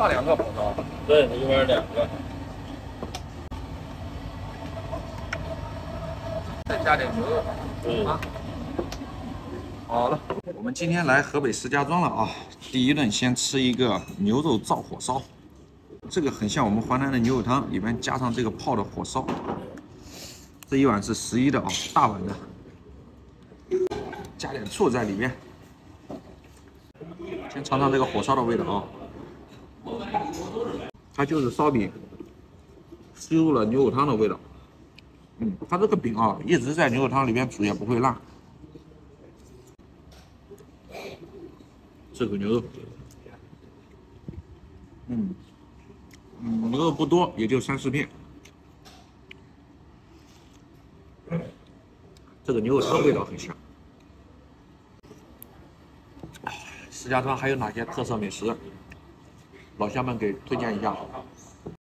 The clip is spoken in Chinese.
大2个火烧。 对，一碗2个。 再加点牛肉。啊。好了，我们今天来河北石家庄了啊。第一顿先吃一个牛肉照火烧，这个很像我们淮南的牛肉汤，里面加上这个泡的火烧。这一碗是11的啊，大碗的，加点醋在里面。先尝尝这个火烧的味道啊，它就是烧饼吸入了牛肉汤的味道。它这个饼啊，一直在牛肉汤里面煮也不会烂。这个牛肉，牛肉不多，也就3、4片。这个牛肉汤味道很香。石家庄还有哪些特色美食？老乡们给推荐一下。